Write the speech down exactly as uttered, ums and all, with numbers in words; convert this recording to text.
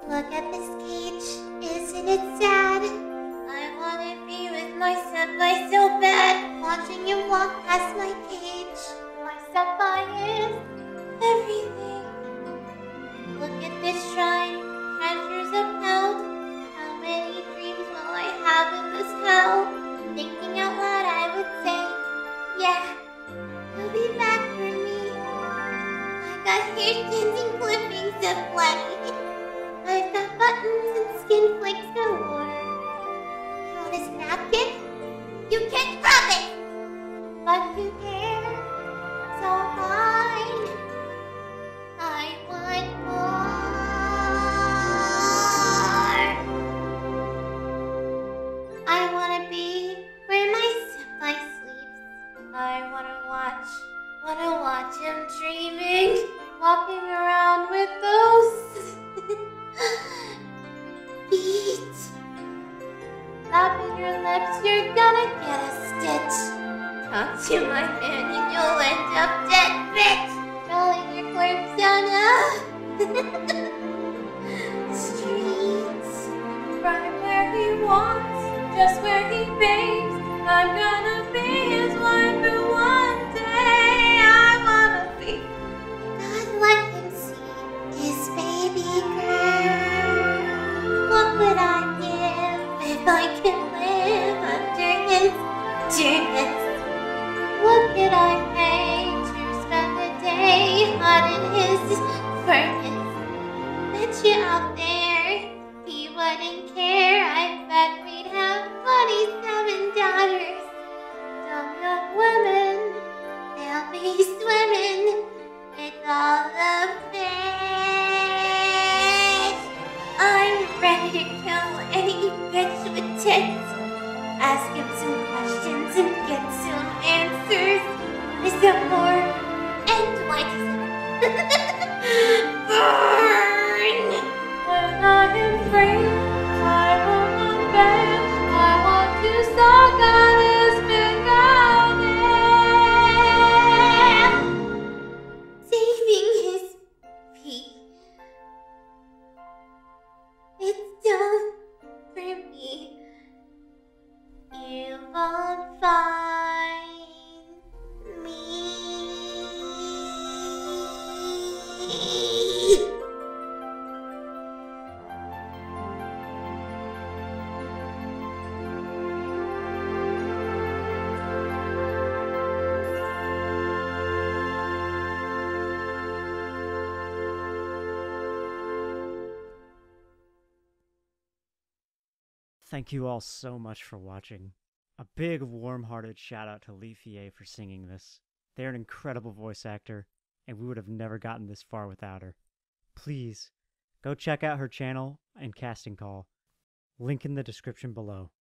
Look at this cage. Isn't it sad? I want to be with my senpai so bad. Watching him walk past my cage. My senpai is everything. Look at this shrine. Treasures upheld. How many dreams will I have in this hell? Thinking out loud, I would say, yeah, he'll be back for me. I got hair dancing clippings aplenty. I've got buttons and skin flakes galore. You want a napkin? You can grab it! But who cares? So fine. I want more. I wanna be where my senpai sleeps. I wanna watch, wanna watch him dreaming, walking around with those feet. Open your lips, you're gonna get a stitch. Talk to my man and you'll end up dead, bitch. Rolling your corpse down a streets. Right where he wants, just where he begs. I'm gonna be his wife for one day. I wanna be. God, let him see his baby girl. What would I give if I could live under his genius? What could I pay to spend the day hot in his furnace? Bet you out there he wouldn't care. I bet we'd have twenty-seven daughters. Dumb young women, they'll be swimming with all the fish. I'm ready to kill any bitch with tits. Ask him some questions and get some answers. Is there more? And why does it burn? When I am free, I will not beg. I want to suck on his fingernail. Saving his feet. It's done for me. You won't find me. Thank you all so much for watching. A big, warm-hearted shout-out to Leafy A for singing this. They're an incredible voice actor, and we would have never gotten this far without her. Please, go check out her channel and casting call. Link in the description below.